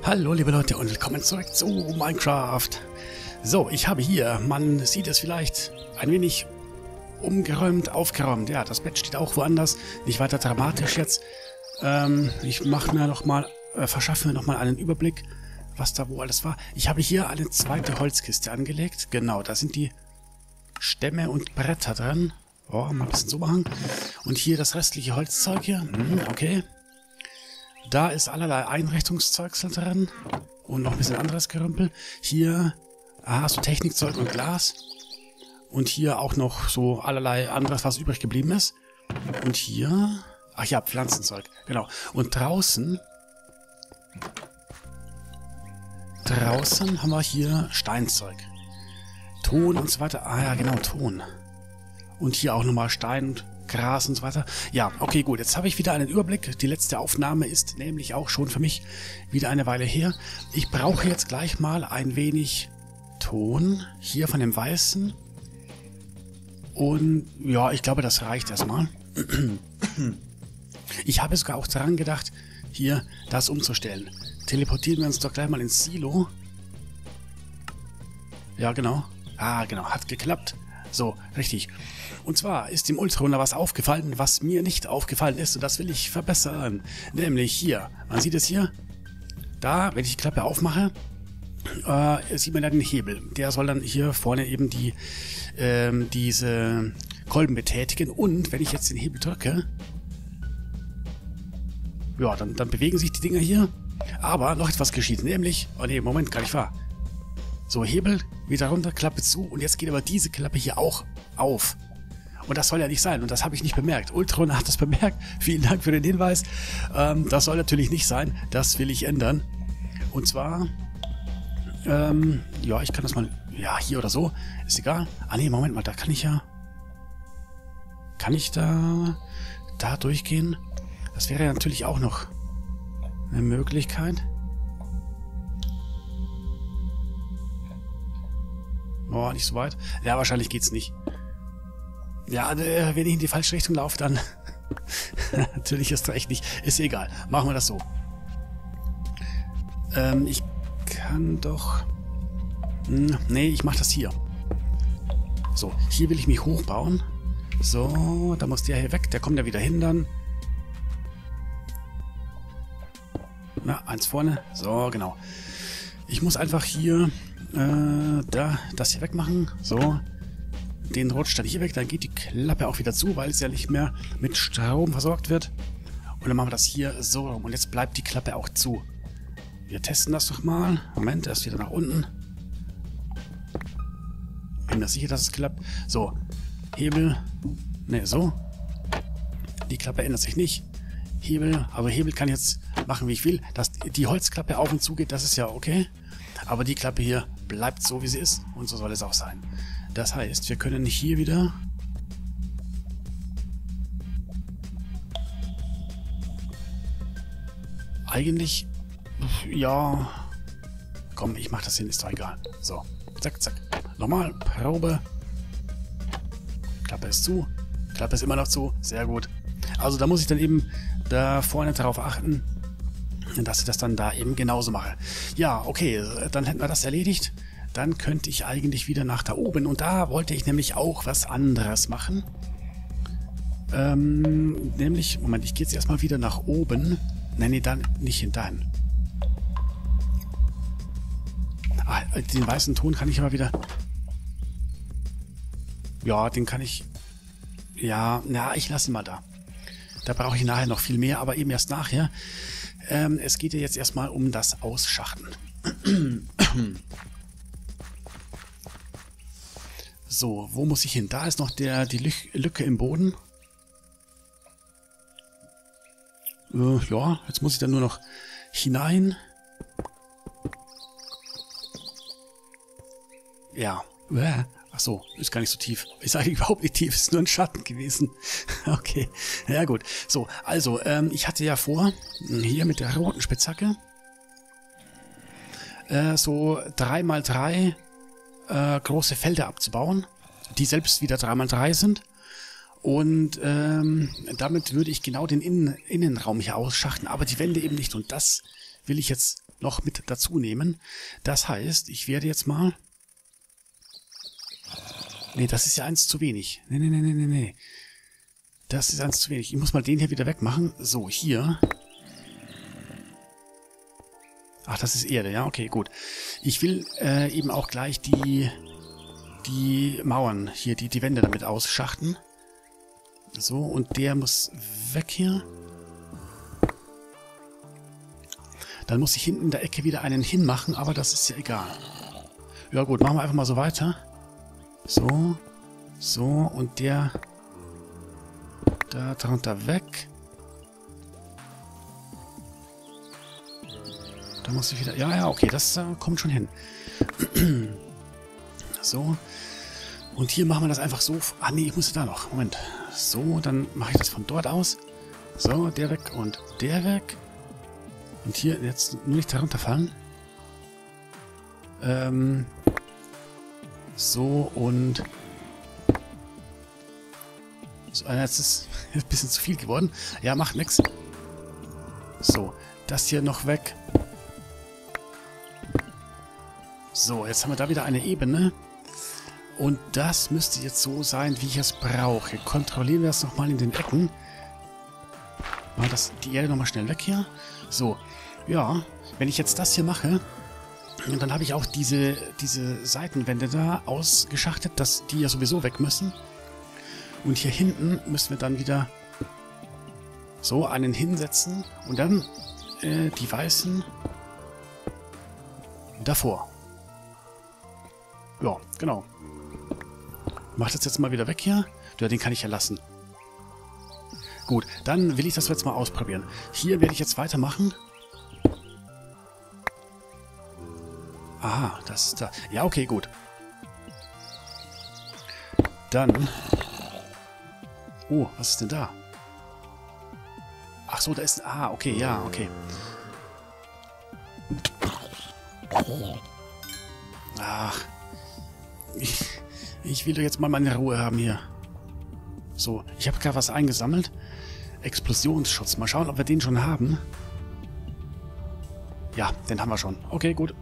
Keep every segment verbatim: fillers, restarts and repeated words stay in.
Hallo liebe Leute und willkommen zurück zu Minecraft. So, ich habe hier, man sieht es vielleicht, ein wenig umgeräumt, aufgeräumt. Ja, das Bett steht auch woanders, nicht weiter dramatisch jetzt. Ähm, ich mache mir noch mal, äh, verschaffe mir noch mal einen Überblick, was da wo alles war. Ich habe hier eine zweite Holzkiste angelegt. Genau, da sind die Stämme und Bretter drin. Oh, mal ein bisschen so machen. Und hier das restliche Holzzeug hier. Hm, okay. Da ist allerlei Einrichtungszeugsel drin. Und noch ein bisschen anderes Gerümpel. Hier, ah, so Technikzeug und Glas. Und hier auch noch so allerlei anderes, was übrig geblieben ist. Und hier, ach ja, Pflanzenzeug. Genau. Und draußen, draußen haben wir hier Steinzeug. Ton und so weiter. Ah ja, genau, Ton. Und hier auch nochmal Stein, Gras und so weiter. Ja, okay, gut. Jetzt habe ich wieder einen Überblick. Die letzte Aufnahme ist nämlich auch schon für mich wieder eine Weile her. Ich brauche jetzt gleich mal ein wenig Ton. Hier von dem Weißen. Und ja, ich glaube, das reicht erstmal. Ich habe sogar auch daran gedacht, hier das umzustellen. Teleportieren wir uns doch gleich mal ins Silo. Ja, genau. Ah, genau. Hat geklappt. So, richtig. Und zwar ist dem Ultrarunner was aufgefallen, was mir nicht aufgefallen ist. Und das will ich verbessern. Nämlich hier. Man sieht es hier. Da, wenn ich die Klappe aufmache, äh, sieht man dann den Hebel. Der soll dann hier vorne eben die, ähm, diese Kolben betätigen. Und wenn ich jetzt den Hebel drücke, ja, dann, dann bewegen sich die Dinger hier. Aber noch etwas geschieht. Nämlich, oh ne, Moment, gar nicht wahr. So, Hebel, wieder runter, Klappe zu. Und jetzt geht aber diese Klappe hier auch auf. Und das soll ja nicht sein. Und das habe ich nicht bemerkt. Ultrarunner hat das bemerkt. Vielen Dank für den Hinweis. Ähm, das soll natürlich nicht sein. Das will ich ändern. Und zwar, ähm, ja, ich kann das mal, ja, hier oder so. Ist egal. Ah, nee, Moment mal, da kann ich ja, kann ich da, da durchgehen? Das wäre ja natürlich auch noch eine Möglichkeit. Oh, nicht so weit. Ja, wahrscheinlich geht's nicht. Ja, äh, wenn ich in die falsche Richtung laufe, dann natürlich ist das echt nicht. Ist egal. Machen wir das so. Ähm, ich kann doch... Hm, nee, ich mache das hier. So, hier will ich mich hochbauen. So, da muss der hier weg. Der kommt ja wieder hin dann. Na, eins vorne. So, genau. Ich muss einfach hier... Äh, da, das hier wegmachen. So. Den rutscht dann hier weg. Dann geht die Klappe auch wieder zu, weil es ja nicht mehr mit Strom versorgt wird. Und dann machen wir das hier so rum. Und jetzt bleibt die Klappe auch zu. Wir testen das doch mal. Moment, erst wieder nach unten. Bin mir sicher, dass es klappt. So. Hebel. Ne, so. Die Klappe ändert sich nicht. Hebel. Aber Hebel kann ich jetzt machen, wie ich will. Dass die Holzklappe auf und zu geht, das ist ja okay. Aber die Klappe hier bleibt so, wie sie ist. Und so soll es auch sein. Das heißt, wir können hier wieder... Eigentlich... Ja... Komm, ich mach das hin, ist doch egal. So, zack, zack. Nochmal, Probe. Klappe ist zu. Klappe ist immer noch zu. Sehr gut. Also da muss ich dann eben da vorne darauf achten, dass ich das dann da eben genauso mache. Ja, okay, dann hätten wir das erledigt. Dann könnte ich eigentlich wieder nach da oben. Und da wollte ich nämlich auch was anderes machen. Ähm, nämlich, Moment, ich gehe jetzt erstmal wieder nach oben. Nein, nee, dann nicht hinterhin. Ah, den weißen Ton kann ich aber wieder... Ja, den kann ich... Ja, na, ich lasse ihn mal da. Da brauche ich nachher noch viel mehr, aber eben erst nachher. Ähm, es geht ja jetzt erstmal um das Ausschachten. So, wo muss ich hin? Da ist noch der, die Lück, Lücke im Boden. Äh, ja, jetzt muss ich dann nur noch hinein. Ja. Äh. Ach so, ist gar nicht so tief. Ist eigentlich überhaupt nicht tief, ist nur ein Schatten gewesen. Okay, ja gut. So, also, ähm, ich hatte ja vor, hier mit der roten Spitzhacke, äh, so drei mal drei äh, große Felder abzubauen, die selbst wieder drei mal drei sind. Und ähm, damit würde ich genau den Innen Innenraum hier ausschachten, aber die Wände eben nicht. Und das will ich jetzt noch mit dazu nehmen. Das heißt, ich werde jetzt mal... Nee, das ist ja eins zu wenig. Nee, nee, nee, nee, nee, nee. Das ist eins zu wenig. Ich muss mal den hier wieder wegmachen. So, hier. Ach, das ist Erde, ja, okay, gut. Ich will äh, eben auch gleich die, die Mauern hier, die, die Wände damit ausschachten. So, und der muss weg hier. Dann muss ich hinten in der Ecke wieder einen hinmachen, aber das ist ja egal. Ja gut, machen wir einfach mal so weiter. So, so, und der da drunter weg. Da muss ich wieder... Ja, ja, okay, das äh, kommt schon hin. So. Und hier machen wir das einfach so... Ah, nee, ich muss da noch. Moment. So, dann mache ich das von dort aus. So, der weg und der weg. Und hier jetzt nur nicht herunterfallen. Ähm... So, und... So, jetzt ist ein bisschen zu viel geworden. Ja, macht nix. So, das hier noch weg. So, jetzt haben wir da wieder eine Ebene. Und das müsste jetzt so sein, wie ich es brauche. Kontrollieren wir das nochmal in den Ecken. Mal das, die Erde nochmal schnell weg hier. So, ja, wenn ich jetzt das hier mache... Und dann habe ich auch diese, diese Seitenwände da ausgeschachtet, dass die ja sowieso weg müssen. Und hier hinten müssen wir dann wieder so einen hinsetzen und dann äh, die weißen davor. Ja, genau. Mach das jetzt mal wieder weg hier. Ja, den kann ich ja lassen. Gut, dann will ich das jetzt mal ausprobieren. Hier werde ich jetzt weitermachen. Aha, das ist da. Ja, okay, gut. Dann... Oh, was ist denn da? Ach so, da ist... Ah, okay, ja, okay. Ach. Ich, ich will doch jetzt mal meine Ruhe haben hier. So, ich habe gerade was eingesammelt. Explosionsschutz. Mal schauen, ob wir den schon haben. Ja, den haben wir schon. Okay, gut.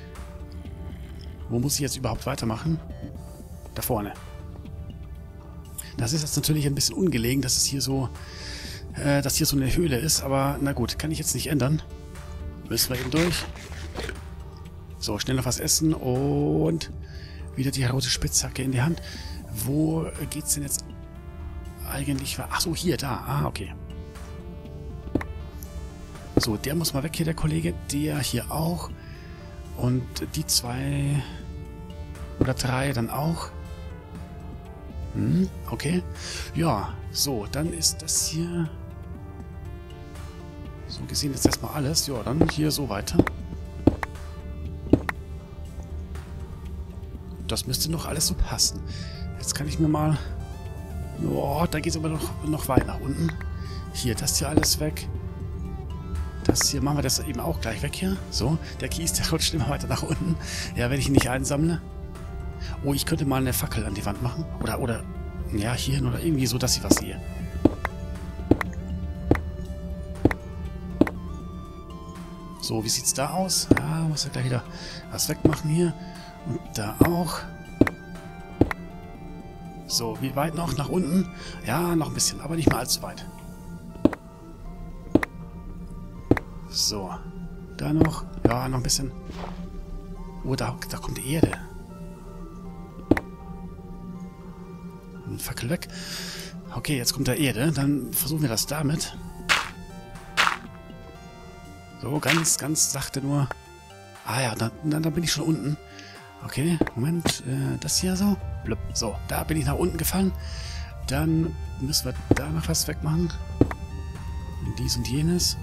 Wo muss ich jetzt überhaupt weitermachen? Da vorne. Das ist jetzt natürlich ein bisschen ungelegen, dass es hier so, äh, dass hier so eine Höhle ist, aber na gut, kann ich jetzt nicht ändern. Müssen wir eben durch. So, schnell noch was essen und wieder die rote Spitzhacke in die Hand. Wo geht's denn jetzt eigentlich? Ach so, hier, da. Ah, okay. So, der muss mal weg hier, der Kollege. Der hier auch. Und die zwei oder drei dann auch. Hm, okay. Ja, so, dann ist das hier... So gesehen jetzt erstmal alles. Ja, dann hier so weiter. Das müsste noch alles so passen. Jetzt kann ich mir mal... Oh, da geht es aber noch, noch weit nach unten. Hier, das hier alles weg. Das hier machen wir das eben auch gleich weg hier. So, der Kies, der rutscht immer weiter nach unten. Ja, wenn ich ihn nicht einsammle. Oh, ich könnte mal eine Fackel an die Wand machen. Oder, oder, ja, hier hin oder irgendwie so, dass ich was sehe. So, wie sieht's da aus? Ja, muss ja gleich wieder was wegmachen hier. Und da auch. So, wie weit noch? Nach unten? Ja, noch ein bisschen, aber nicht mal allzu weit. So, da noch. Ja, noch ein bisschen. Oh, da, da kommt die Erde. Ein Fackel weg. Okay, jetzt kommt da Erde. Dann versuchen wir das damit. So, ganz, ganz sachte nur. Ah ja, dann, dann, dann bin ich schon unten. Okay, Moment. Äh, das hier so. Blub. So, da bin ich nach unten gefallen. Dann müssen wir da noch was wegmachen. Dies und jenes.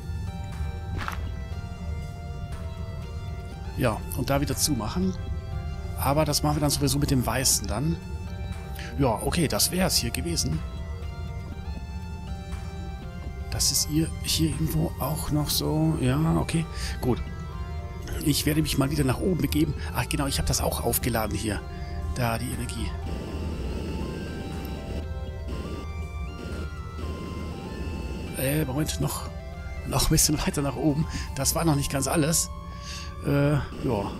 Ja, und da wieder zumachen. Aber das machen wir dann sowieso mit dem Weißen dann. Ja, okay, das wäre es hier gewesen. Das ist hier, hier irgendwo auch noch so. Ja, okay, gut. Ich werde mich mal wieder nach oben begeben. Ach genau, ich habe das auch aufgeladen hier. Da, die Energie. Äh, Moment, noch, noch ein bisschen weiter nach oben. Das war noch nicht ganz alles. Äh, ja.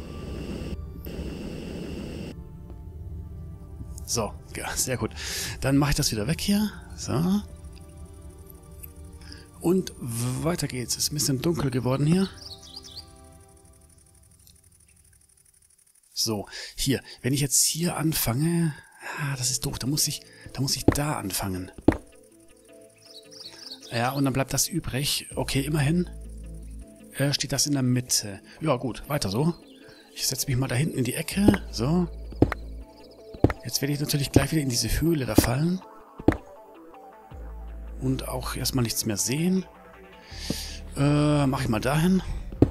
So, ja, sehr gut. Dann mache ich das wieder weg hier. So. Und weiter geht's. Es ist ein bisschen dunkel geworden hier. So, hier. Wenn ich jetzt hier anfange... Ah, das ist doof. Da muss ich, da muss ich da anfangen. Ja, und dann bleibt das übrig. Okay, immerhin äh, steht das in der Mitte. Ja, gut. Weiter so. Ich setze mich mal da hinten in die Ecke. So. Jetzt werde ich natürlich gleich wieder in diese Höhle da fallen. Und auch erstmal nichts mehr sehen. Äh, mache ich mal dahin.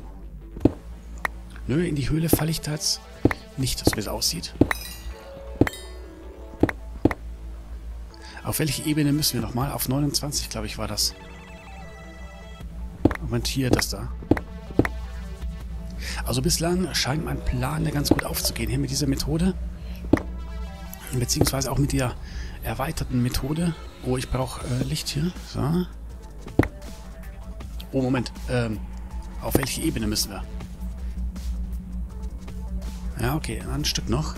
Nö, in die Höhle falle ich da jetzt nicht, so wie es aussieht. Auf welche Ebene müssen wir nochmal? Auf neunundzwanzig, glaube ich, war das. Moment, hier, das da. Also bislang scheint mein Plan ja ganz gut aufzugehen hier mit dieser Methode. Beziehungsweise auch mit der erweiterten Methode. Oh, ich brauche äh, Licht hier. So. Oh, Moment. Ähm, auf welche Ebene müssen wir? Ja, okay. Ein Stück noch.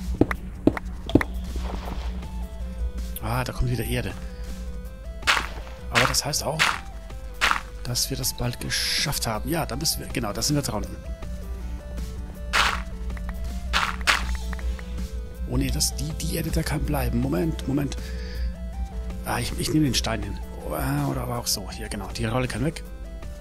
Ah, da kommt wieder Erde. Aber das heißt auch, dass wir das bald geschafft haben. Ja, da müssen wir... Genau, da sind wir dran. Oh nee, das, die, die Erde, da kann bleiben. Moment, Moment. Ah, ich, ich nehme den Stein hin. Oder aber auch so. Hier, genau. Die Rolle kann weg.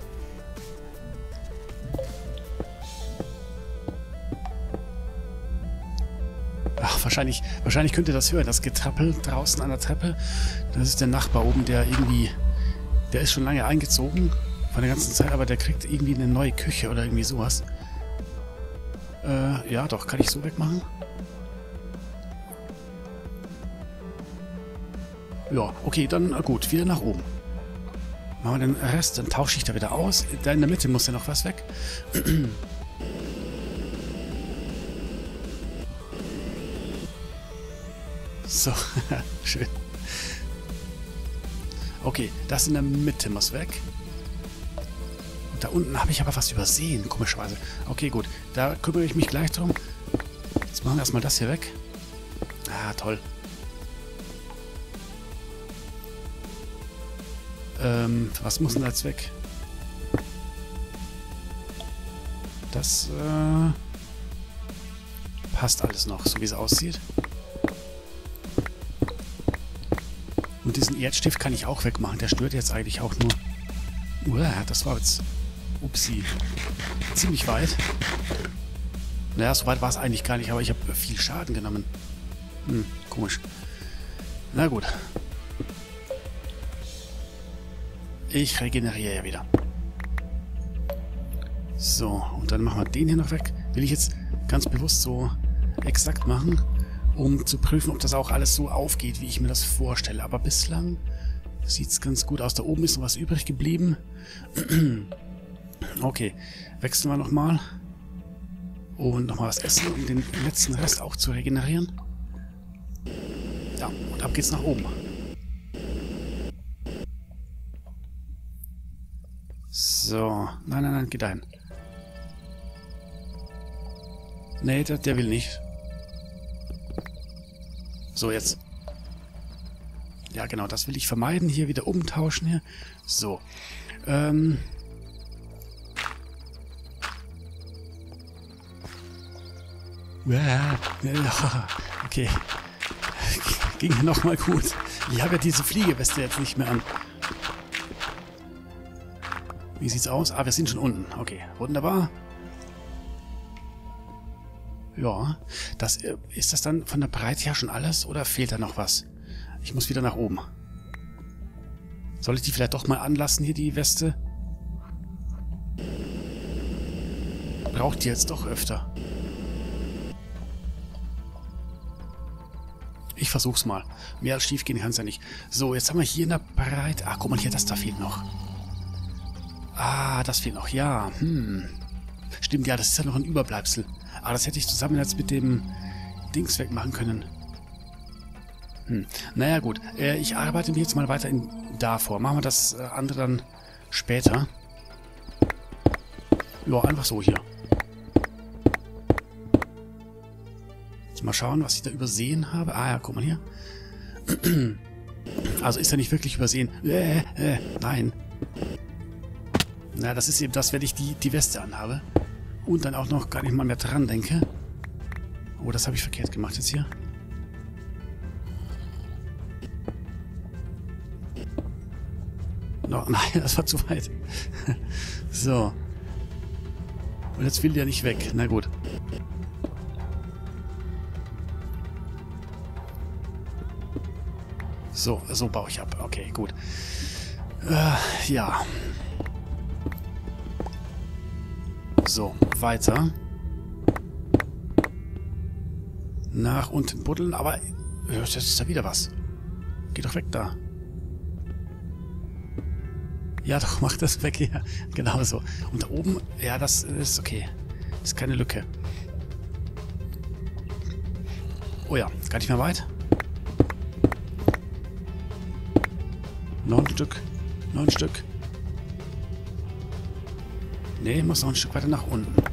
Ach, wahrscheinlich, wahrscheinlich könnt ihr das hören. Das Getrappel draußen an der Treppe. Das ist der Nachbar oben, der irgendwie... Der ist schon lange eingezogen. Von der ganzen Zeit, aber der kriegt irgendwie eine neue Küche oder irgendwie sowas. Äh, ja, doch. Kann ich so wegmachen? Ja, okay, dann gut, wieder nach oben. Machen wir den Rest, dann tausche ich da wieder aus. Da in der Mitte muss ja noch was weg. So, schön. Okay, das in der Mitte muss weg. Und da unten habe ich aber was übersehen, komischerweise. Okay, gut, da kümmere ich mich gleich drum. Jetzt machen wir erstmal das hier weg. Ah, toll. Ähm, was muss denn da jetzt weg? Das, äh, passt alles noch, so wie es aussieht. Und diesen Erdstift kann ich auch wegmachen. Der stört jetzt eigentlich auch nur... Uah, das war jetzt... Upsi. Ziemlich weit. Naja, so weit war es eigentlich gar nicht, aber ich habe viel Schaden genommen. Hm, komisch. Na gut. Ich regeneriere ja wieder. So, und dann machen wir den hier noch weg. Will ich jetzt ganz bewusst so exakt machen, um zu prüfen, ob das auch alles so aufgeht, wie ich mir das vorstelle. Aber bislang sieht es ganz gut aus. Da oben ist noch was übrig geblieben. Okay, wechseln wir nochmal. Und nochmal was essen, um den letzten Rest auch zu regenerieren. Ja, und ab geht's nach oben. So, nein, nein, nein, geh dahin. Nee, der, der will nicht. So, jetzt. Ja, genau, das will ich vermeiden. Hier wieder umtauschen hier. So. Ähm. Ja, okay. Ging ja nochmal gut. Ich habe ja diese Fliegeweste jetzt nicht mehr an. Wie sieht's aus? Ah, wir sind schon unten. Okay, wunderbar. Ja, das, ist das dann von der Breite her schon alles oder fehlt da noch was? Ich muss wieder nach oben. Soll ich die vielleicht doch mal anlassen hier, die Weste? Braucht die jetzt doch öfter. Ich versuch's mal. Mehr als schief gehen kann's ja nicht. So, jetzt haben wir hier in der Breite... Ah, guck mal hier, das da fehlt noch. Ah, das fehlt noch, ja. Hm. Stimmt, ja, das ist ja noch ein Überbleibsel. Ah, das hätte ich zusammen jetzt mit dem Dings wegmachen können. Hm. Naja, gut. Äh, ich arbeite mir jetzt mal weiter in da vor. Machen wir das äh, andere dann später. Ja, einfach so hier. Mal schauen, was ich da übersehen habe. Ah ja, guck mal hier. Also ist er nicht wirklich übersehen. Äh, äh, nein. Na, das ist eben das, wenn ich die, die Weste anhabe. Und dann auch noch gar nicht mal mehr dran denke. Oh, das habe ich verkehrt gemacht jetzt hier. No, nein, das war zu weit. So. Und jetzt will der nicht weg. Na gut. So, so baue ich ab. Okay, gut. Äh, ja. So, weiter. Nach unten buddeln, aber jetzt ist da wieder was. Geh doch weg da. Ja, doch, mach das weg hier. Genau so. Und da oben, ja, das ist okay. Das ist keine Lücke. Oh ja, gar nicht mehr weit. Noch ein Stück. Noch ein Stück. Nee, muss noch ein Stück weiter nach unten.